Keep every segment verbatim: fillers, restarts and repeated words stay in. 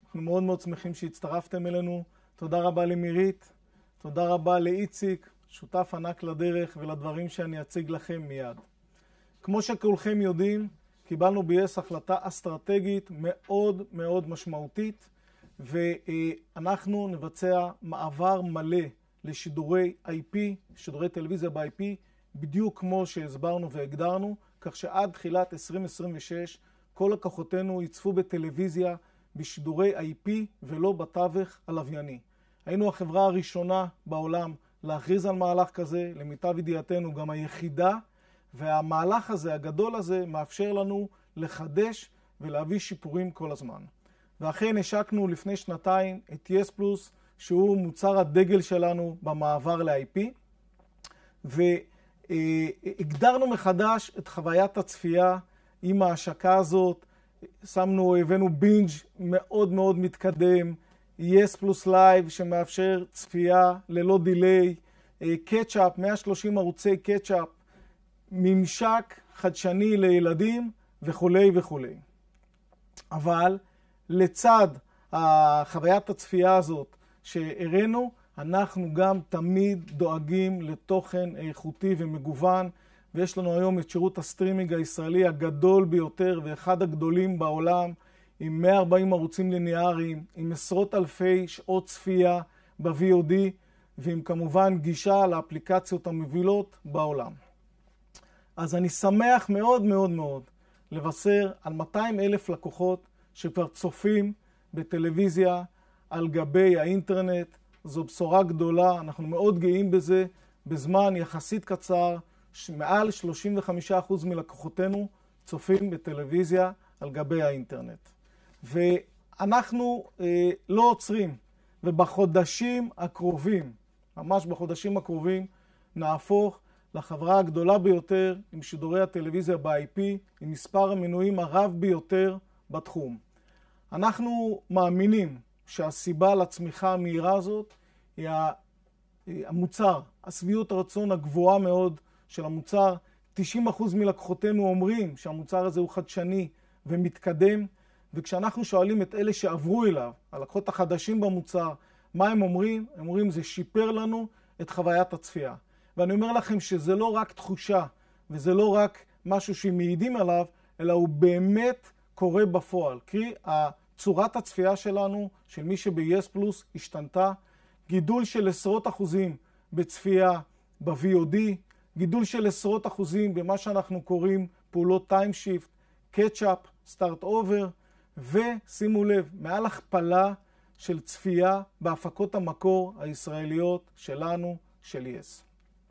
אנחנו מאוד מאוד שמחים שהצטרפתם אלינו. תודה רבה למירית, תודה רבה לאיציק, שותף ענק לדרך ולדברים שאני אציג לכם מיד. כמו שכולכם יודעים, קיבלנו ב-יס החלטה אסטרטגית מאוד מאוד משמעותית, ואנחנו נבצע מעבר מלא לשידורי איי פי, שידורי טלוויזיה ב-איי פי, בדיוק כמו שהסברנו והגדרנו, כך שעד תחילת עשרים עשרים ושש כל לקוחותינו יצפו בטלוויזיה בשידורי איי פי ולא בתווך הלווייני. היינו החברה הראשונה בעולם להכריז על מהלך כזה, למיטב ידיעתנו גם היחידה, והמהלך הזה, הגדול הזה, מאפשר לנו לחדש ולהביא שיפורים כל הזמן. ואכן השקנו לפני שנתיים את יס פלוס, שהוא מוצר הדגל שלנו במעבר ל-איי פי, והגדרנו מחדש את חוויית הצפייה עם ההשקה הזאת. שמנו, הבאנו בינג' מאוד מאוד מתקדם, יס פלוס לייב שמאפשר צפייה ללא דיליי, קאצ'אפ, מאה ושלושים ערוצי קאצ'אפ, ממשק חדשני לילדים וכו' וכו'. אבל לצד החוויית הצפייה הזאת שהראינו, אנחנו גם תמיד דואגים לתוכן איכותי ומגוון, ויש לנו היום את שירות הסטרימינג הישראלי הגדול ביותר ואחד הגדולים בעולם, עם מאה וארבעים ערוצים ליניאריים, עם עשרות אלפי שעות צפייה ב-וי או די, ועם כמובן גישה לאפליקציות המובילות בעולם. אז אני שמח מאוד מאוד מאוד לבשר על מאתיים אלף לקוחות שכבר צופים בטלוויזיה על גבי האינטרנט. זו בשורה גדולה, אנחנו מאוד גאים בזה. בזמן יחסית קצר, מעל שלושים וחמישה אחוז מלקוחותינו צופים בטלוויזיה על גבי האינטרנט. ואנחנו אה, לא עוצרים, ובחודשים הקרובים, ממש בחודשים הקרובים, נהפוך לחברה הגדולה ביותר עם שידורי הטלוויזיה ב-איי פי, עם מספר המנויים הרב ביותר בתחום. אנחנו מאמינים שהסיבה לצמיחה המהירה הזאת היא המוצר, השביעות הרצון הגבוהה מאוד של המוצר. תשעים אחוז מלקוחותינו אומרים שהמוצר הזה הוא חדשני ומתקדם, וכשאנחנו שואלים את אלה שעברו אליו, הלקוחות החדשים במוצר, מה הם אומרים? הם אומרים זה שיפר לנו את חוויית הצפייה. ואני אומר לכם שזה לא רק תחושה, וזה לא רק משהו שמעידים עליו, אלא הוא באמת קורה בפועל. כי צורת הצפייה שלנו, של מי שב-יס פלוס, השתנתה. גידול של עשרות אחוזים בצפייה ב-וי או די, גידול של עשרות אחוזים במה שאנחנו קוראים פעולות טיים שיפט, קאצ'אפ, סטארט אובר, ושימו לב, מעל הכפלה של צפייה בהפקות המקור הישראליות שלנו, של יס.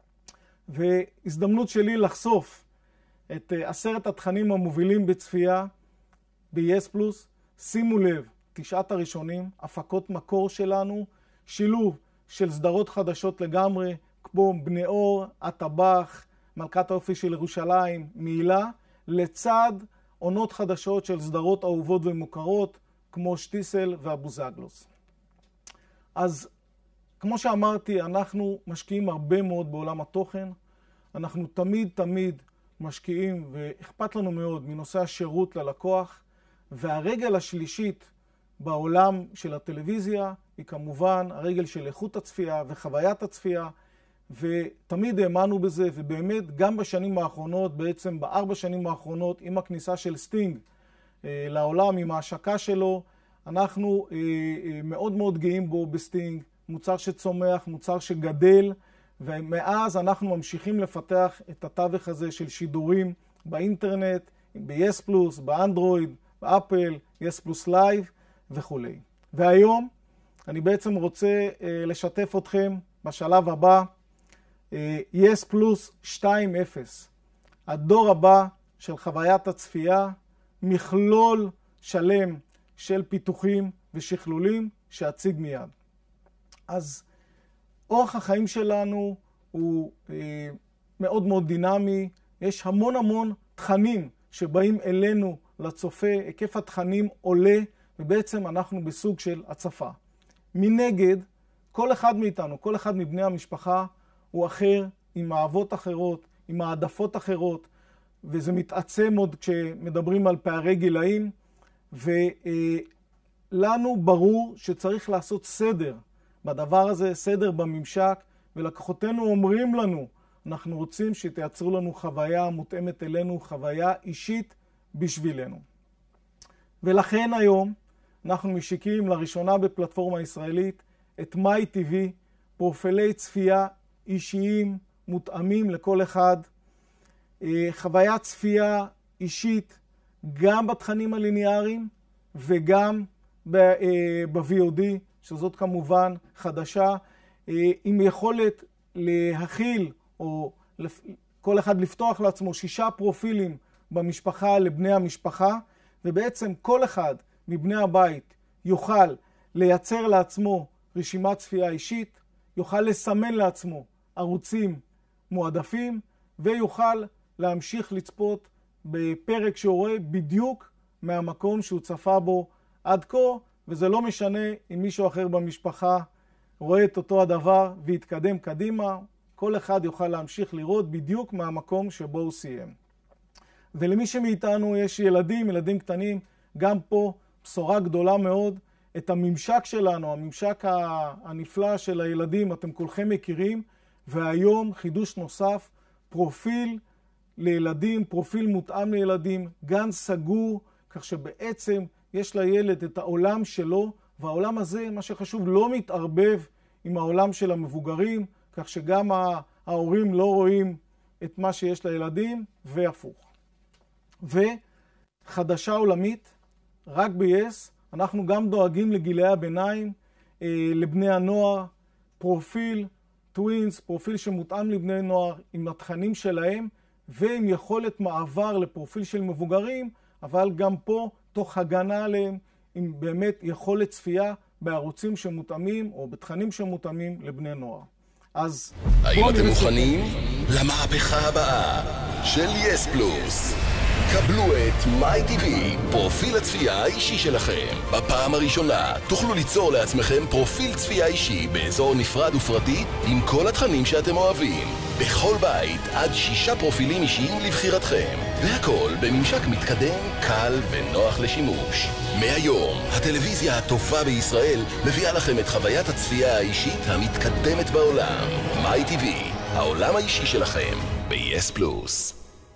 והזדמנות שלי לחשוף את עשרת התכנים המובילים בצפייה ב-יס פלוס. שימו לב, תשעת הראשונים, הפקות מקור שלנו, שילוב של סדרות חדשות לגמרי, כמו בני אור, הטבח, מלכת האופי של ירושלים, מעילה, לצד עונות חדשות של סדרות אהובות ומוכרות, כמו שטיסל ואבוזגלוס. אז כמו שאמרתי, אנחנו משקיעים הרבה מאוד בעולם התוכן. אנחנו תמיד תמיד משקיעים, ואכפת לנו מאוד מנושא השירות ללקוח. והרגל השלישית בעולם של הטלוויזיה היא כמובן הרגל של איכות הצפייה וחוויית הצפייה, ותמיד האמנו בזה, ובאמת גם בשנים האחרונות, בעצם בארבע שנים האחרונות, עם הכניסה של סטינג אה, לעולם, עם ההשקה שלו, אנחנו אה, אה, מאוד מאוד גאים בו בסטינג, מוצר שצומח, מוצר שגדל, ומאז אנחנו ממשיכים לפתח את התווך הזה של שידורים באינטרנט, ב-יס פלוס, באנדרואיד, באפל, יס פלוס לייב וכו'. והיום אני בעצם רוצה אה, לשתף אתכם בשלב הבא, אה, יס פלוס שתיים אפס, הדור הבא של חוויית הצפייה, מכלול שלם של פיתוחים ושכלולים שאציג מיד. אז אורח החיים שלנו הוא אה, מאוד מאוד דינמי, יש המון המון תכנים שבאים אלינו לצופה, היקף התכנים עולה, ובעצם אנחנו בסוג של הצפה. מנגד, כל אחד מאיתנו, כל אחד מבני המשפחה הוא אחר, עם אהבות אחרות, עם העדפות אחרות, וזה מתעצם עוד כשמדברים על פערי גילאים, לנו ברור שצריך לעשות סדר בדבר הזה, סדר בממשק, ולקוחותינו אומרים לנו, אנחנו רוצים שתייצרו לנו חוויה מותאמת אלינו, חוויה אישית בשבילנו. ולכן היום אנחנו משיקים לראשונה בפלטפורמה הישראלית את מיי טי וי, פרופילי צפייה אישיים מותאמים לכל אחד, חוויית צפייה אישית גם בתכנים הליניאריים וגם ב-וי או די, שזאת כמובן חדשה, עם יכולת להכיל או כל אחד לפתוח לעצמו שישה פרופילים במשפחה לבני המשפחה, ובעצם כל אחד מבני הבית יוכל לייצר לעצמו רשימת צפייה אישית, יוכל לסמן לעצמו ערוצים מועדפים, ויוכל להמשיך לצפות בפרק שהוא רואה בדיוק מהמקום שהוא צפה בו עד כה, וזה לא משנה אם מישהו אחר במשפחה רואה את אותו הדבר ויתקדם קדימה, כל אחד יוכל להמשיך לראות בדיוק מהמקום שבו הוא סיים. ולמי שמאיתנו יש ילדים, ילדים קטנים, גם פה בשורה גדולה מאוד. את הממשק שלנו, הממשק הנפלא של הילדים, אתם כולכם מכירים, והיום חידוש נוסף, פרופיל לילדים, פרופיל מותאם לילדים, גן סגור, כך שבעצם יש לילד את העולם שלו, והעולם הזה, מה שחשוב, לא מתערבב עם העולם של המבוגרים, כך שגם ההורים לא רואים את מה שיש לילדים, והפוך. וחדשה עולמית, רק ב-יס, אנחנו גם דואגים לגילי הביניים, אה, לבני הנוער, פרופיל טווינס, פרופיל שמותאם לבני נוער עם התכנים שלהם, ועם יכולת מעבר לפרופיל של מבוגרים, אבל גם פה תוך הגנה עליהם, עם באמת יכולת צפייה בערוצים שמותאמים או בתכנים שמותאמים לבני נוער. אז האם אתם מוכנים למהפכה הבאה של יס פלוס? קבלו את מיי טי וי, פרופיל הצפייה האישי שלכם. בפעם הראשונה תוכלו ליצור לעצמכם פרופיל צפייה אישי באזור נפרד ופרטי עם כל התכנים שאתם אוהבים. בכל בית עד שישה פרופילים אישיים לבחירתכם, והכל בממשק מתקדם, קל ונוח לשימוש. מהיום, הטלוויזיה הטובה בישראל מביאה לכם את חוויית הצפייה האישית המתקדמת בעולם. מיי טי וי, העולם האישי שלכם ב-יס פלוס.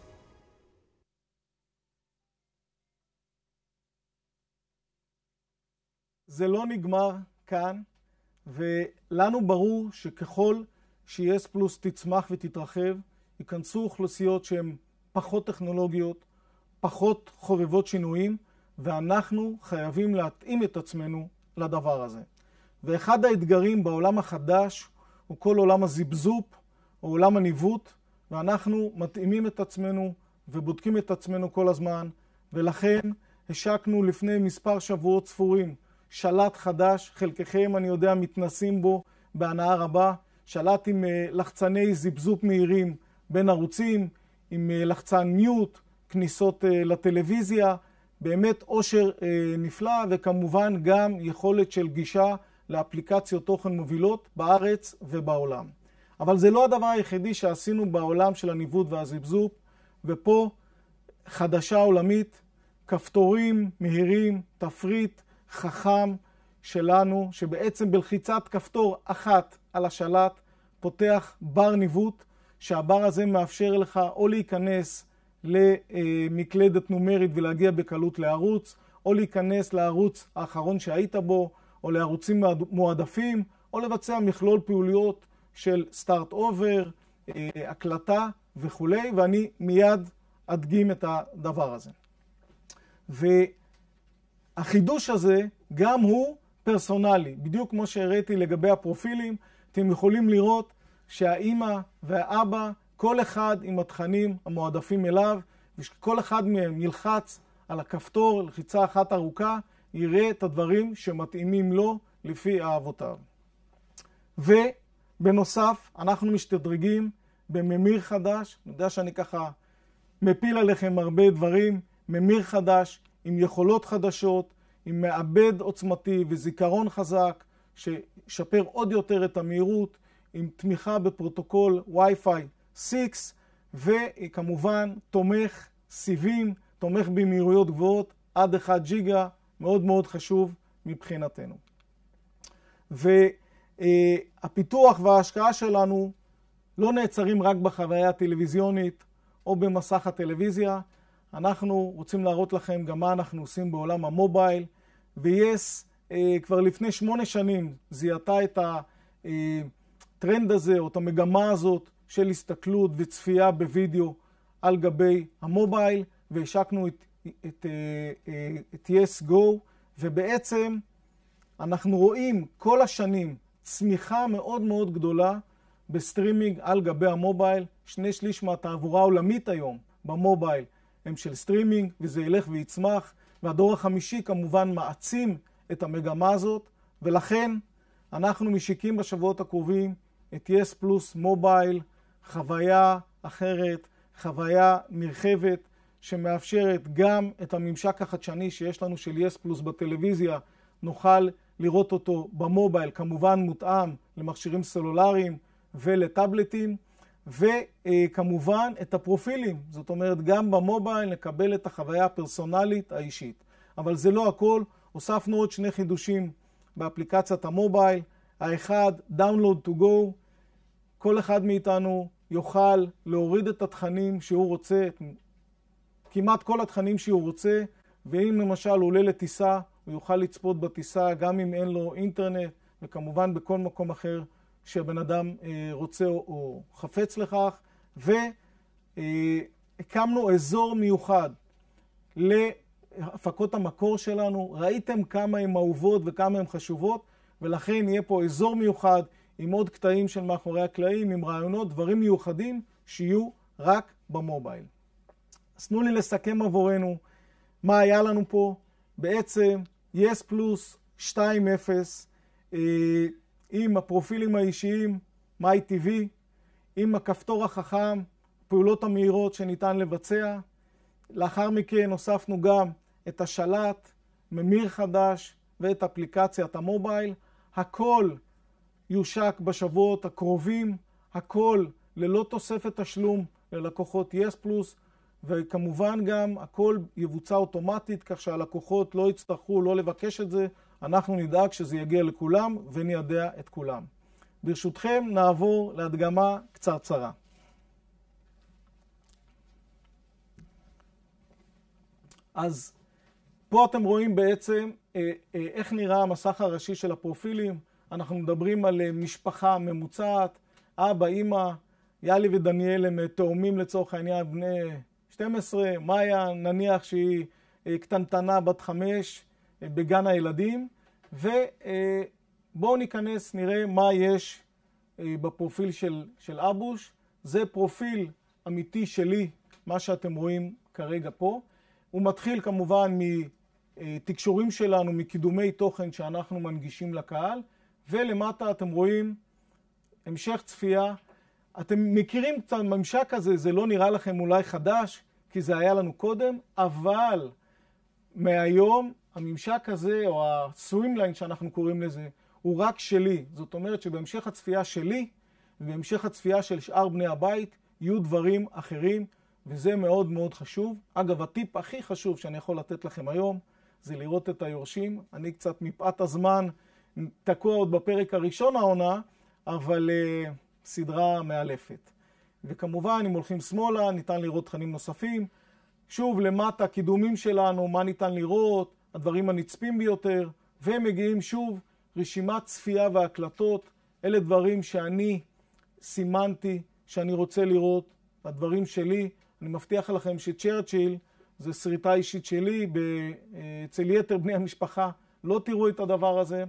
זה לא נגמר כאן, ולנו ברור שככל ש-יס פלוס תצמח ותתרחב, ייכנסו אוכלוסיות שהן פחות טכנולוגיות, פחות חובבות שינויים, ואנחנו חייבים להתאים את עצמנו לדבר הזה. ואחד האתגרים בעולם החדש הוא כל עולם הזבזופ, או עולם הניווט, ואנחנו מתאימים את עצמנו ובודקים את עצמנו כל הזמן, ולכן השקנו לפני מספר שבועות ספורים שלט חדש, חלקכם אני יודע מתנסים בו בהנאה רבה, שלט עם לחצני זבזופ מהירים בין ערוצים, עם לחצן מיוט, כניסות לטלוויזיה, באמת עושר נפלא, וכמובן גם יכולת של גישה לאפליקציות תוכן מובילות בארץ ובעולם. אבל זה לא הדבר היחידי שעשינו בעולם של הניווט והזבזופ, ופה חדשה עולמית, כפתורים מהירים, תפריט חכם שלנו, שבעצם בלחיצת כפתור אחת על השלט פותח בר ניווט, שהבר הזה מאפשר לך או להיכנס למקלדת נומרית ולהגיע בקלות לערוץ, או להיכנס לערוץ האחרון שהיית בו, או לערוצים מועדפים, או לבצע מכלול פעוליות של סטארט אובר, הקלטה וכו', ואני מיד אדגים את הדבר הזה. והחידוש הזה גם הוא פרסונלי, בדיוק כמו שהראיתי לגבי הפרופילים, אתם יכולים לראות שהאימא והאבא, כל אחד עם התכנים המועדפים אליו, וכל אחד מהם ילחץ על הכפתור, לחיצה אחת ארוכה, יראה את הדברים שמתאימים לו לפי אהבותיו. ובנוסף, אנחנו משתדרגים בממיר חדש, אני יודע שאני ככה מפיל עליכם הרבה דברים, ממיר חדש עם יכולות חדשות, עם מעבד עוצמתי וזיכרון חזק, ששפר עוד יותר את המהירות, עם תמיכה בפרוטוקול וי-פיי שש, וכמובן תומך סיבים, תומך במהירויות גבוהות עד אחד ג'יגה, מאוד מאוד חשוב מבחינתנו. והפיתוח וההשקעה שלנו לא נעצרים רק בחוויה הטלוויזיונית או במסך הטלוויזיה. אנחנו רוצים להראות לכם גם מה אנחנו עושים בעולם המובייל, ו-יס כבר לפני שמונה שנים זיהתה את הטרנד הזה או את המגמה הזאת של הסתכלות וצפייה בווידאו על גבי המובייל, והשקנו את, את, את יס גו, ובעצם אנחנו רואים כל השנים צמיחה מאוד מאוד גדולה בסטרימינג על גבי המובייל. שני שליש מהתעבורה העולמית היום במובייל הם של סטרימינג, וזה ילך ויצמח, והדור החמישי כמובן מעצים את המגמה הזאת, ולכן אנחנו משיקים בשבועות הקרובים את יס פלוס מובייל, חוויה אחרת, חוויה נרחבת, שמאפשרת גם את הממשק החדשני שיש לנו של יס פלוס בטלוויזיה, נוכל לראות אותו במובייל, כמובן מותאם למכשירים סלולריים ולטאבלטים, וכמובן את הפרופילים, זאת אומרת גם במובייל נקבל את החוויה הפרסונלית האישית. אבל זה לא הכל, הוספנו עוד שני חידושים באפליקציית המובייל. האחד, Download to Go, כל אחד מאיתנו יוכל להוריד את התכנים שהוא רוצה, כמעט כל התכנים שהוא רוצה, ואם למשל הוא עולה לטיסה, הוא יוכל לצפות בטיסה גם אם אין לו אינטרנט, וכמובן בכל מקום אחר שהבן אדם רוצה או חפץ לכך. והקמנו אזור מיוחד להפקות המקור שלנו. ראיתם כמה הן אהובות וכמה הן חשובות, ולכן יהיה פה אזור מיוחד עם עוד קטעים של מאחורי הקלעים, עם רעיונות, דברים מיוחדים שיהיו רק במובייל. אז תנו לי לסכם עבורנו מה היה לנו פה. בעצם יס פלוס שתיים אפס עם הפרופילים האישיים, מיי טי וי, עם הכפתור החכם, פעולות המהירות שניתן לבצע. לאחר מכן הוספנו גם את השלט, ממיר חדש ואת אפליקציית המובייל. הכל יושק בשבועות הקרובים, הכל ללא תוספת תשלום ללקוחות יס פלוס, וכמובן גם הכל יבוצע אוטומטית, כך שהלקוחות לא יצטרכו לא לבקש את זה, אנחנו נדאג שזה יגיע לכולם וניידע את כולם. ברשותכם נעבור להדגמה קצרצרה. אז פה אתם רואים בעצם איך נראה המסך הראשי של הפרופילים. אנחנו מדברים על משפחה ממוצעת, אבא, אמא, יאלי ודניאל הם תאומים לצורך העניין בני שתים עשרה, מאיה נניח שהיא קטנטנה בת חמש בגן הילדים, ובואו ניכנס נראה מה יש בפרופיל של, של אבוש. זה פרופיל אמיתי שלי, מה שאתם רואים כרגע פה. הוא מתחיל כמובן מתקשורים שלנו, מקידומי תוכן שאנחנו מנגישים לקהל, ולמטה אתם רואים המשך צפייה. אתם מכירים קצת ממשק הזה, זה לא נראה לכם אולי חדש, כי זה היה לנו קודם, אבל מהיום הממשק הזה, או הסווימליין שאנחנו קוראים לזה, הוא רק שלי. זאת אומרת שבהמשך הצפייה שלי, ובהמשך הצפייה של שאר בני הבית, יהיו דברים אחרים, וזה מאוד מאוד חשוב. אגב, הטיפ הכי חשוב שאני יכול לתת לכם היום, זה לראות את היורשים. אני קצת מפאת הזמן תקוע עוד בפרק הראשון העונה, אבל uh, סדרה מאלפת. וכמובן, אם הולכים שמאלה, ניתן לראות תכנים נוספים. שוב, למטה, קידומים שלנו, מה ניתן לראות, הדברים הנצפים ביותר, והם מגיעים שוב, רשימת צפייה והקלטות. אלה דברים שאני סימנתי, שאני רוצה לראות, הדברים שלי. אני מבטיח לכם שצ'רצ'יל, זה סריטה אישית שלי, אצל יתר בני המשפחה, לא תראו את הדבר הזה.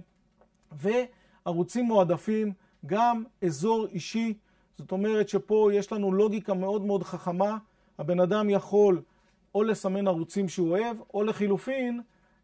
וערוצים מועדפים, גם אזור אישי, זאת אומרת שפה יש לנו לוגיקה מאוד מאוד חכמה. הבן אדם יכול או לסמן ערוצים שהוא אוהב, או לחילופין,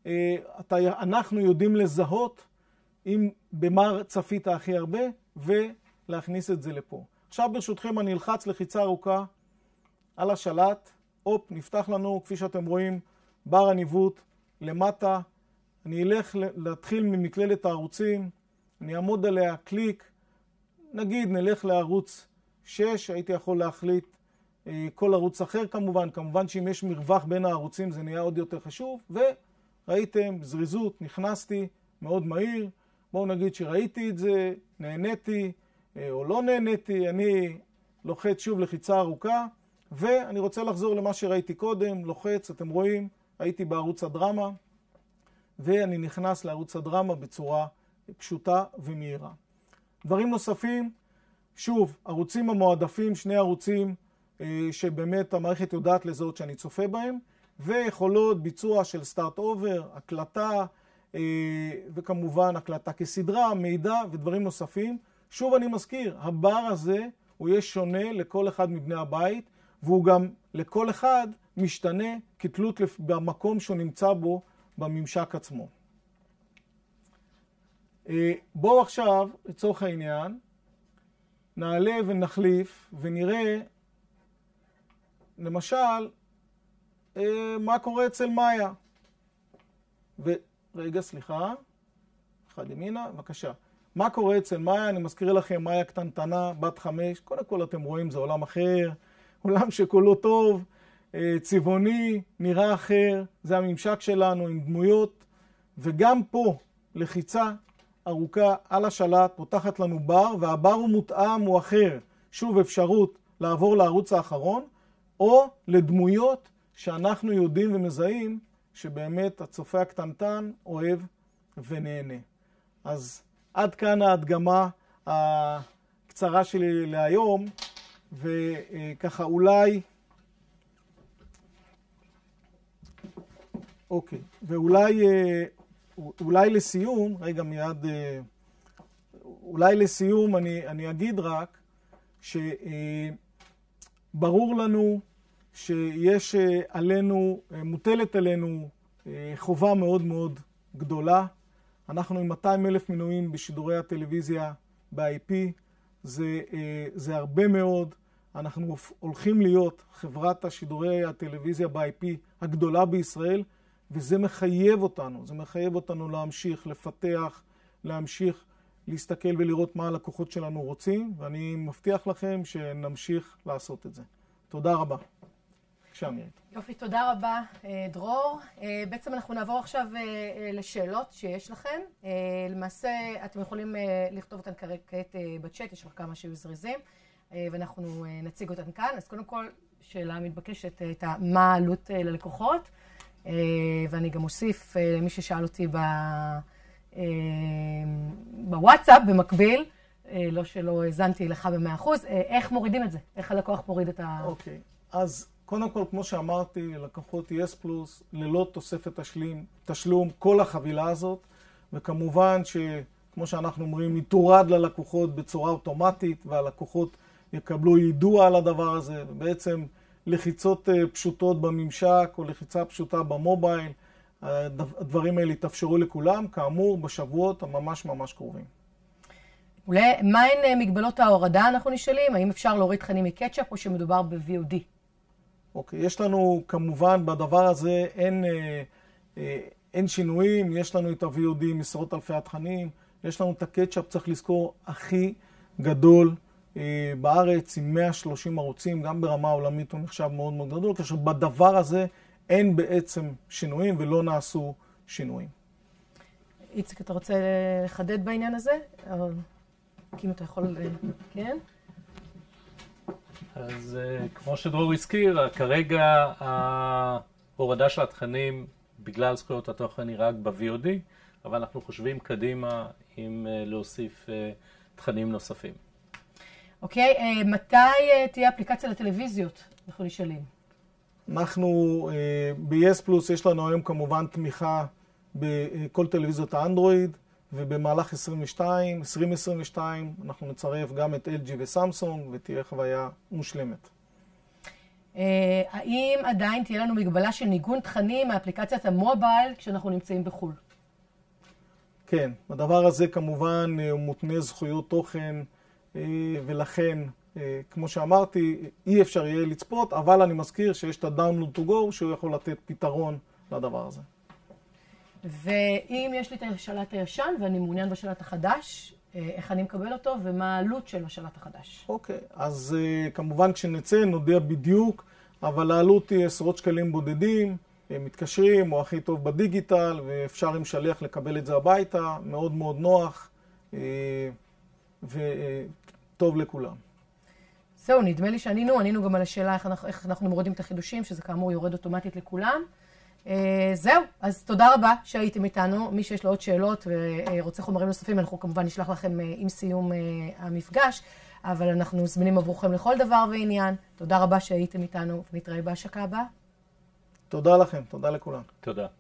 אנחנו יודעים לזהות אם במה צפית הכי הרבה, ולהכניס את זה לפה. עכשיו ברשותכם אני אלחץ לחיצה ארוכה על השלט, אופ, נפתח לנו, כפי שאתם רואים, בר הניווט למטה. אני אלך להתחיל ממקללת הערוצים, אני אעמוד עליה, קליק, נגיד נלך לערוץ שש, הייתי יכול להחליט כל ערוץ אחר כמובן, כמובן שאם יש מרווח בין הערוצים זה נהיה עוד יותר חשוב, וראיתם, זריזות, נכנסתי, מאוד מהיר. בואו נגיד שראיתי את זה, נהניתי או לא נהניתי, אני לוחץ שוב לחיצה ארוכה, ואני רוצה לחזור למה שראיתי קודם, לוחץ, אתם רואים, הייתי בערוץ הדרמה, ואני נכנס לערוץ הדרמה בצורה פשוטה ומהירה. דברים נוספים, שוב, ערוצים המועדפים, שני ערוצים שבאמת המערכת יודעת לזהות שאני צופה בהם, ויכולות ביצוע של סטארט אובר, הקלטה, וכמובן הקלטה כסדרה, מידע ודברים נוספים. שוב אני מזכיר, הבר הזה הוא יהיה שונה לכל אחד מבני הבית, והוא גם לכל אחד משתנה כתלות במקום שהוא נמצא בו בממשק עצמו. בואו עכשיו, לצורך העניין, נעלה ונחליף ונראה, למשל, מה קורה אצל מאיה. ורגע, סליחה, אחד ימינה, בבקשה. מה קורה אצל מאיה? אני מזכיר לכם, מאיה קטנטנה, בת חמש. קודם כל אתם רואים, זה עולם אחר, עולם שכולו טוב, צבעוני, נראה אחר, זה הממשק שלנו עם דמויות, וגם פה לחיצה ארוכה על השלט פותחת לנו בר, והבר הוא מותאם, הוא אחר. שוב אפשרות לעבור לערוץ האחרון, או לדמויות שאנחנו יודעים ומזהים שבאמת הצופה הקטנטן אוהב ונהנה. אז עד כאן ההדגמה הקצרה שלי להיום, וככה אולי, אוקיי, ואולי אולי לסיום, רגע מיד, אולי לסיום אני, אני אגיד רק שברור לנו שיש עלינו, מוטלת עלינו חובה מאוד מאוד גדולה. אנחנו עם מאתיים אלף מנויים בשידורי הטלוויזיה ב-איי פי, זה, זה הרבה מאוד. אנחנו הולכים להיות חברת השידורי הטלוויזיה ב-איי פי הגדולה בישראל, וזה מחייב אותנו, זה מחייב אותנו להמשיך, לפתח, להמשיך להסתכל ולראות מה הלקוחות שלנו רוצים, ואני מבטיח לכם שנמשיך לעשות את זה. תודה רבה. בבקשה, מירית. יופי, תודה רבה, דרור. בעצם אנחנו נעבור עכשיו לשאלות שיש לכם. למעשה, אתם יכולים לכתוב אותן כעת בצ'אט, יש לך כמה שהיו זריזים, ואנחנו נציג אותן כאן. אז קודם כל, שאלה מתבקשת הייתה מה העלות ללקוחות, ואני גם אוסיף למי ששאל אותי בוואטסאפ, במקביל, לא שלא הזנתי לך במאה אחוז, איך מורידים את זה? איך הלקוח מוריד את ה... אוקיי, אז קודם כל, כמו שאמרתי, לקוחות יס פלוס, ללא תוספת תשלים, תשלום, כל החבילה הזאת, וכמובן שכמו שאנחנו אומרים, היא תורד ללקוחות בצורה אוטומטית, והלקוחות יקבלו יידוע על הדבר הזה, ובעצם לחיצות פשוטות בממשק או לחיצה פשוטה במובייל, הדברים האלה יתאפשרו לכולם, כאמור, בשבועות הממש ממש קרובים. אולי, מה הן מגבלות ההורדה אנחנו נשאלים? האם אפשר להוריד תכנים מקטשאפ או שמדובר ב-וי או די? אוקיי, יש לנו כמובן בדבר הזה אין, אין שינויים, יש לנו את ה-וי או די עם עשרות אלפי התכנים, יש לנו את הקטשאפ, צריך לזכור, הכי גדול בארץ עם מאה ושלושים ערוצים, גם ברמה העולמית הוא נחשב מאוד מאוד גדול, כאשר בדבר הזה אין בעצם שינויים ולא נעשו שינויים. איציק, אתה רוצה לחדד בעניין הזה? אם אתה יכול, כן? אז כמו שדרור הזכיר, כרגע ההורדה של התכנים בגלל זכויות התוכן היא רק ב-וי או די, אבל אנחנו חושבים קדימה אם להוסיף תכנים נוספים. אוקיי, מתי תהיה אפליקציה לטלוויזיות? אנחנו נשאלים. אנחנו ב-יס פלוס יש לנו היום כמובן תמיכה בכל טלוויזיות האנדרואיד, ובמהלך עשרים עשרים ושתיים אנחנו נצרף גם את אל ג'י וסמסונג, ותהיה חוויה מושלמת. האם עדיין תהיה לנו מגבלה של ניגון תכנים מאפליקציית המובייל כשאנחנו נמצאים בחו"ל? כן, בדבר הזה כמובן הוא מותנה זכויות תוכן, ולכן, כמו שאמרתי, אי אפשר יהיה לצפות, אבל אני מזכיר שיש את ה-Download to Go שהוא יכול לתת פתרון לדבר הזה. ואם יש לי את השלט הישן ואני מעוניין בשלט החדש, איך אני מקבל אותו ומה העלות של השלט החדש? אוקיי, אז כמובן כשנצא נודיע בדיוק, אבל העלות היא עשרות שקלים בודדים, מתקשרים, או הכי טוב בדיגיטל, ואפשר עם שליח לקבל את זה הביתה, מאוד מאוד נוח וטוב לכולם. זהו, נדמה לי שענינו, ענינו גם על השאלה איך אנחנו, איך אנחנו מורידים את החידושים, שזה כאמור יורד אוטומטית לכולם. זהו, אז תודה רבה שהייתם איתנו. מי שיש לו עוד שאלות ורוצה חומרים נוספים, אנחנו כמובן נשלח לכם עם סיום המפגש, אבל אנחנו זמינים עבורכם לכל דבר ועניין. תודה רבה שהייתם איתנו, ונתראה בהשקה הבאה. תודה לכם, תודה לכולם. תודה.